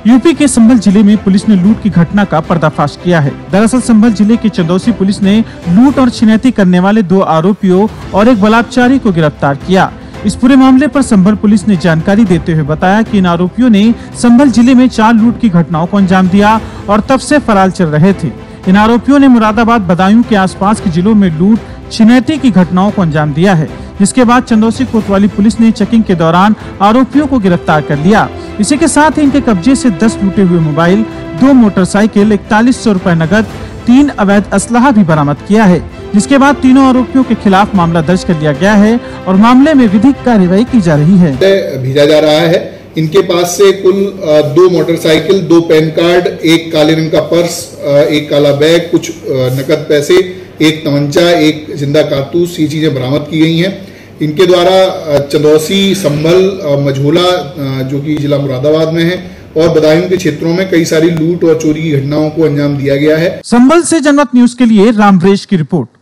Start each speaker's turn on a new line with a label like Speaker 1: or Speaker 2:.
Speaker 1: UP के संभल जिले में पुलिस ने लूट की घटना का पर्दाफाश किया है। दरअसल संभल जिले के चंदौसी पुलिस ने लूट और छिनैती करने वाले 2 आरोपियों और एक बलात्कारी को गिरफ्तार किया। इस पूरे मामले पर संभल पुलिस ने जानकारी देते हुए बताया कि इन आरोपियों ने संभल जिले में 4 लूट की घटनाओं को अंजाम दिया और तब से फरार चल रहे थे। इन आरोपियों ने मुरादाबाद, बदायूं के आसपास के जिलों में लूट छिनैती की घटनाओं को अंजाम दिया है, जिसके बाद चंदौसी कोतवाली पुलिस ने चेकिंग के दौरान आरोपियों को गिरफ्तार कर लिया। इसी के साथ ही इनके कब्जे से 10 लूटे हुए मोबाइल, 2 मोटरसाइकिल, 4100 रुपए नकद, 3 अवैध असलहा भी बरामद किया है, जिसके बाद तीनों आरोपियों के खिलाफ मामला दर्ज कर लिया गया है और मामले में विधिक कार्यवाही की जा रही है।
Speaker 2: भेजा जा रहा है। इनके पास से कुल 2 मोटरसाइकिल, 2 पैन कार्ड, 1 काले रंग का पर्स, 1 काला बैग, कुछ नकद पैसे, 1 तमंचा, 1 जिंदा कारतूस, ये चीजें बरामद की गई हैं। इनके द्वारा चंदौसी, संभल, मझोला जो कि जिला मुरादाबाद में है और बदायूं के क्षेत्रों में कई सारी लूट और चोरी की घटनाओं को अंजाम दिया गया है।
Speaker 1: संभल से जनमत न्यूज के लिए रामवरेश की रिपोर्ट।